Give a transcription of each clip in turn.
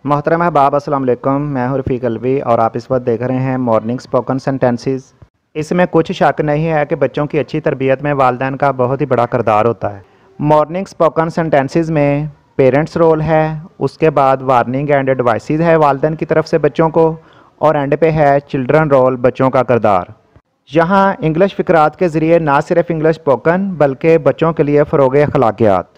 मोहतरम अहबाब अस्सलाम वालेकुम, मैं हूं रफ़ीक अलवी और आप इस वक्त देख रहे हैं मॉर्निंग स्पोकन सेंटेंसेस। इसमें कुछ शक नहीं है कि बच्चों की अच्छी तरबियत में वालिदैन का बहुत ही बड़ा किरदार होता है। मॉर्निंग स्पोकन सेंटेंसेस में पेरेंट्स रोल है, उसके बाद वार्निंग एंड एडवाइसेस है वालिदैन की तरफ से बच्चों को, और एंड पे है चिल्ड्रन रोल, बच्चों का किरदार। यहाँ इंग्लिश फ़िक्रात के ज़रिए ना सिर्फ इंग्लिश स्पोकन बल्कि बच्चों के लिए फ़रोग़ अखलाकियात।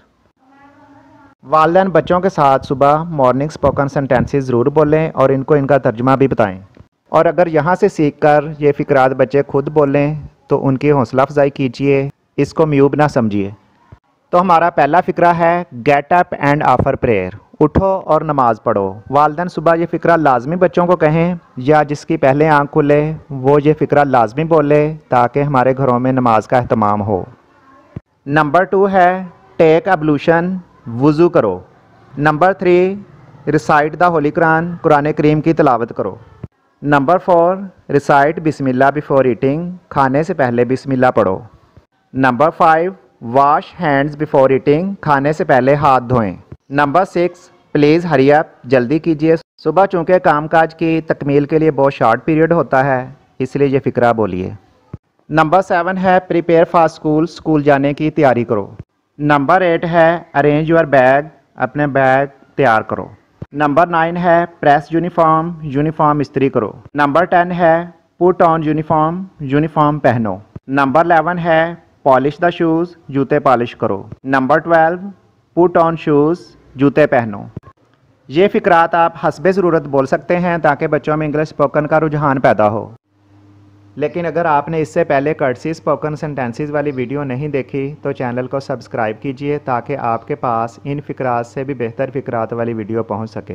वालिदैन बच्चों के साथ सुबह मॉर्निंग स्पोकन सेंटेंसेस ज़रूर बोलें और इनको इनका तर्जुमा भी बताएं। और अगर यहाँ से सीखकर ये फ़िक्रात बच्चे खुद बोलें तो उनकी हौसला अफजाई कीजिए, इसको म्यूब ना समझिए। तो हमारा पहला फ़िक्रा है get up and offer prayer, उठो और नमाज़ पढ़ो। वालिदैन सुबह ये फ़िक्रा लाजमी बच्चों को कहें या जिसकी पहले आँख खुले वो ये फ़िक्रा लाजमी बोले ताकि हमारे घरों में नमाज का अहतमाम हो। नंबर 2 है टेक अब्लूशन, वुज़ू करो। Number 3 recite the holy Quran, कुरान करीम की तिलावत करो। नंबर 4 रिसाइट बिस्मिल्लाह बिफोर ईटिंग, खाने से पहले बिस्मिल्लाह पढ़ो। Number 5 wash hands before eating, खाने से पहले हाथ धोएं। नंबर 6 प्लीज़ हरी अप, जल्दी कीजिए। सुबह चूँकि कामकाज की तकमील के लिए बहुत शॉर्ट पीरियड होता है इसलिए ये फ़िक्रा बोलिए। नंबर 7 है प्रिपेयर फॉर स्कूल, स्कूल जाने की तैयारी करो। नंबर 8 है अरेंज योर बैग, अपने बैग तैयार करो। नंबर 9 है प्रेस यूनिफॉर्म, यूनिफॉर्म इस्त्री करो। नंबर 10 है पुट ऑन यूनिफॉर्म, यूनिफॉर्म पहनो। नंबर 11 है पॉलिश द शूज़, जूते पॉलिश करो। नंबर 12 पुट ऑन शूज़, जूते पहनो। ये फ़िक्रात आप हस्बे ज़रूरत बोल सकते हैं ताकि बच्चों में इंग्लिश स्पोकन का रुझान पैदा हो। लेकिन अगर आपने इससे पहले कर्टसी स्पोकन सेंटेंसेस वाली वीडियो नहीं देखी तो चैनल को सब्सक्राइब कीजिए ताकि आपके पास इन फ़िक्रात से भी बेहतर फ़िक्रात वाली वीडियो पहुंच सके।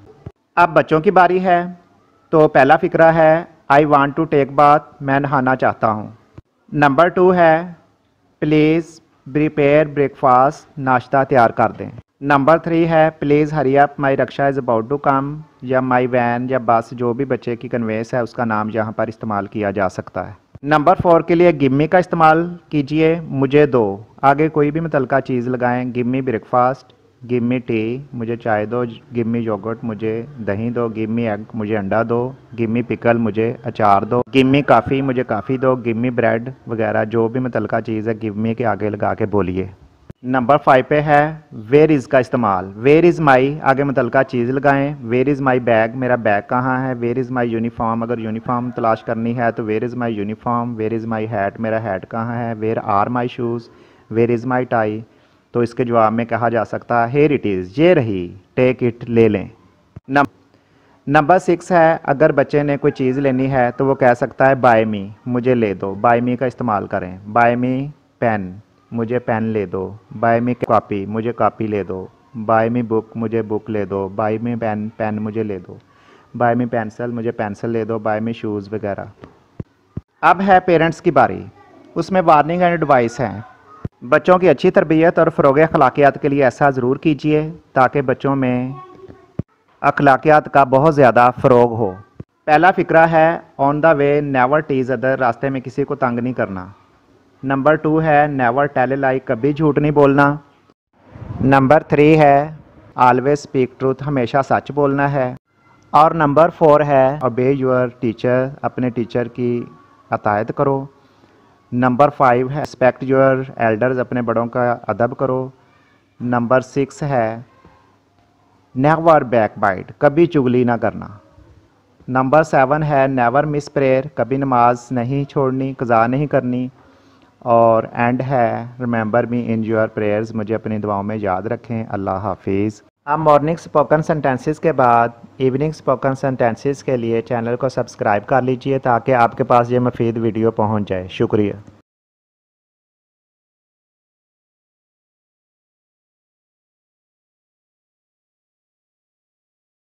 अब बच्चों की बारी है, तो पहला फ़िक्रा है I want to take bath, मैं नहाना चाहता हूं। नंबर 2 है प्लीज़ प्रिपेयर ब्रेकफास्ट, नाश्ता तैयार कर दें। नंबर 3 है please hurry up, my rickshaw is about to come, या माई वैन या बस, जो भी बच्चे की कन्वेंस है उसका नाम यहाँ पर इस्तेमाल किया जा सकता है। नंबर 4 के लिए गिव का इस्तेमाल कीजिए, मुझे दो। आगे कोई भी मुतलका चीज़ लगाएं, give me breakfast, give me tea, मुझे चाय दो, गिव मी योगर्ट, मुझे दही दो, गिव मी एग, मुझे अंडा दो, गिव मी पिकल, मुझे अचार दो, गिव मी काफ़ी, मुझे काफ़ी दो, गिव मी ब्रेड वगैरह जो भी मुतलका चीज़ है गिव मी के आगे लगा के बोलिए। नंबर 5 पे है वेयर इज़ का इस्तेमाल, वेयर इज़ माई, आगे मुतलका चीज़ लगाएं, वेयर इज़ माई बैग, मेरा बैग कहाँ है। वेयर इज़ माई यूनिफॉर्म, अगर यूनिफॉर्म तलाश करनी है तो where is my uniform. Where is my hat, मेरा हैट कहाँ है। Where are my shoes, where is my tie, तो इसके जवाब में कहा जा सकता है हेयर इट इज़, ये रही, टेक इट, ले लें। नंबर 6 है अगर बच्चे ने कोई चीज़ लेनी है तो वो कह सकता है बाय मी, मुझे ले दो। बाय मी का इस्तेमाल करें। बाय मी पेन, मुझे पेन ले दो। बाय मी कॉपी, मुझे कॉपी ले दो। बाय मी बुक, मुझे बुक ले दो। बाय मी पेन, पेन मुझे ले दो। बाय मी पेंसिल, मुझे पेंसिल ले दो। बाय मी शूज़ वगैरह। अब है पेरेंट्स की बारी, उसमें वार्निंग एंड एडवाइस है। बच्चों की अच्छी तरबियत और फ़रोग़ अखलाकियात के लिए ऐसा ज़रूर कीजिए ताकि बच्चों में अखलाकियात का बहुत ज़्यादा फ़रोग़ हो। पहला फ़िक्रा है on the way never tease other, रास्ते में किसी को तंग नहीं करना। नंबर 2 है नेवर टेल ए लाई, कभी झूठ नहीं बोलना। नंबर 3 है ऑलवेज स्पीक ट्रूथ, हमेशा सच बोलना है। और नंबर 4 है ओबे योर टीचर, अपने टीचर की अतायत करो। नंबर 5 है रिस्पेक्ट योर एल्डर्स, अपने बड़ों का अदब करो। नंबर 6 है नेवर बैक बाइट, कभी चुगली ना करना। नंबर 7 है नेवर मिस प्रेयर, कभी नमाज नहीं छोड़नी, क़ज़ा नहीं करनी। और एंड है remember me in your prayers, मुझे अपनी दुआओं में याद रखें। अल्लाह हाफिज़। अब मॉर्निंग स्पोकन सेंटेंसेस के बाद इवनिंग स्पोकन सेंटेंसेस के लिए चैनल को सब्सक्राइब कर लीजिए ताकि आपके पास ये मुफीद वीडियो पहुंच जाए। शुक्रिया।